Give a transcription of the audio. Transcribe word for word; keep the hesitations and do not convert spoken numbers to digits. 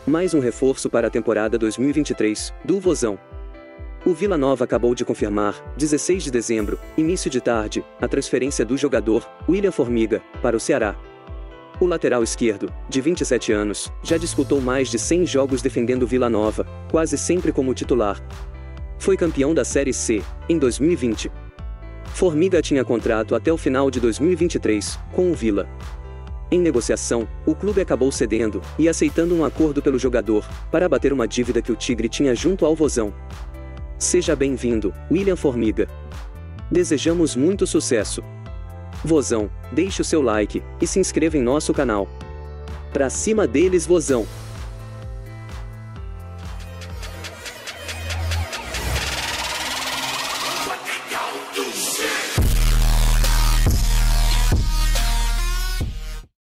Mais um reforço para a temporada dois mil e vinte e três, do Vozão. O Vila Nova acabou de confirmar, dezesseis de dezembro, início de tarde, a transferência do jogador, William Formiga, para o Ceará. O lateral esquerdo, de vinte e sete anos, já disputou mais de cem jogos defendendo o Vila Nova, quase sempre como titular. Foi campeão da Série C, em dois mil e vinte. Formiga tinha contrato até o final de dois mil e vinte e três, com o Vila. Em negociação, o clube acabou cedendo e aceitando um acordo pelo jogador, para abater uma dívida que o Tigre tinha junto ao Vozão. Seja bem-vindo, William Formiga. Desejamos muito sucesso. Vozão, deixe o seu like e se inscreva em nosso canal. Pra cima deles, Vozão!